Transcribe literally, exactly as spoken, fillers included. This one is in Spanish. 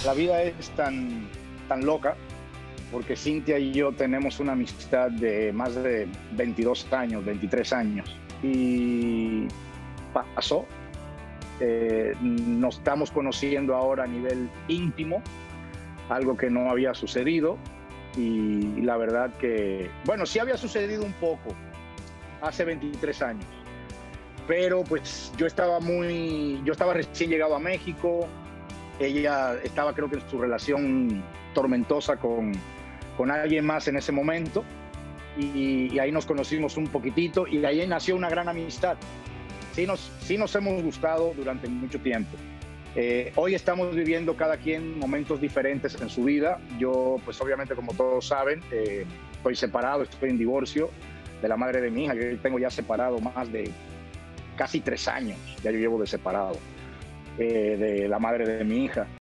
La vida es tan, tan loca porque Cintia y yo tenemos una amistad de más de veintidós años, veintitrés años. Y pasó, eh, nos estamos conociendo ahora a nivel íntimo, algo que no había sucedido. Y la verdad que, bueno, sí había sucedido un poco hace veintitrés años, pero pues yo estaba muy, yo estaba recién llegado a México. Ella estaba, creo que en su relación tormentosa con, con alguien más en ese momento, y, y ahí nos conocimos un poquitito y ahí nació una gran amistad. Sí nos, sí nos hemos gustado durante mucho tiempo. Eh, hoy estamos viviendo cada quien momentos diferentes en su vida. Yo, pues obviamente, como todos saben, eh, estoy separado, estoy en divorcio de la madre de mi hija. Yo tengo ya separado más de casi tres años, ya yo llevo de separado, eh, de la madre de mi hija.